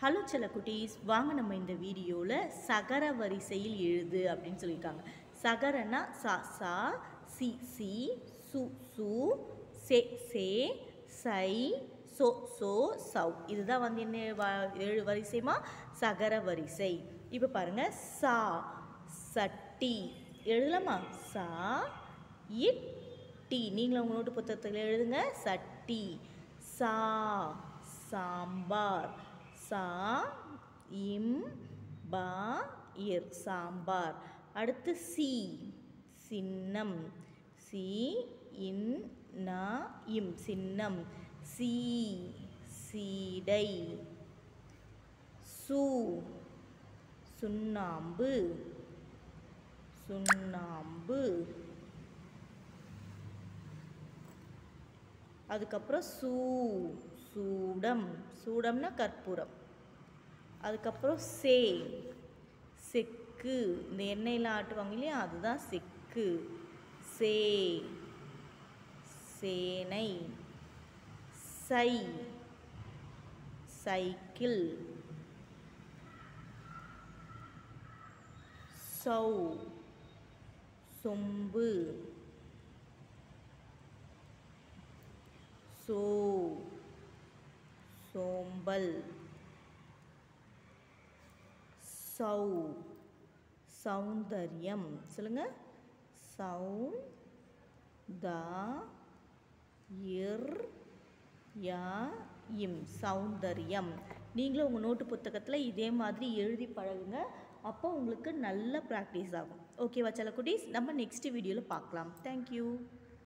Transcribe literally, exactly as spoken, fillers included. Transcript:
Hello செல்ல குட்டீஸ், வாங்க நம்ம இந்த வீடியோவில் சகர வரிசையில் எழுது அப்படின்னு சொல்லியிருக்காங்க. சகரன்னா சா சா, சி சி, சு சு, சே சே, சை, சோ சோ, சவ். இதுதான் வந்து என்ன வ ஏழு வரிசைமா சகர வரிசை. இப்போ பாருங்க, சா சட்டி எழுதலாமா? Saw it D. நீங்களும் உங்கள் நோட்டு புத்தகத்தில் எழுதுங்க. சட்டி. சா சாம்பார். சா இம் பா இர் சாம்பார். அடுத்து சி சின்னம். சி இன் நா இம் சின்னம். சி சீடை. சு சுண்ணாம்பு. சுண்ணாம்பு. அதுக்கப்புறம் சூ சூடம். சூடம்னா கற்பூரம். அதுக்கப்புறம் சே செக்கு. இந்த எண்ணெயெல்லாம் ஆட்டுவாங்க இல்லையா, அதுதான் செக்கு. சே சேனை. சை சைக்கிள். சௌ சொம்பு. சோ சோம்பல். சௌ சௌந்தர்யம். சொல்லுங்க. சௌ தா இர் யா இம் சௌந்தர்யம். நீங்களும் உங்கள் நோட்டு புத்தகத்தில் இதே மாதிரி எழுதி பழகுங்க. அப்போ உங்களுக்கு நல்ல ப்ராக்டிஸ் ஆகும். ஓகேவா செல்ல குட்டீஸ்? நம்ம நெக்ஸ்ட் வீடியோவில் பார்க்கலாம். தேங்க்யூ.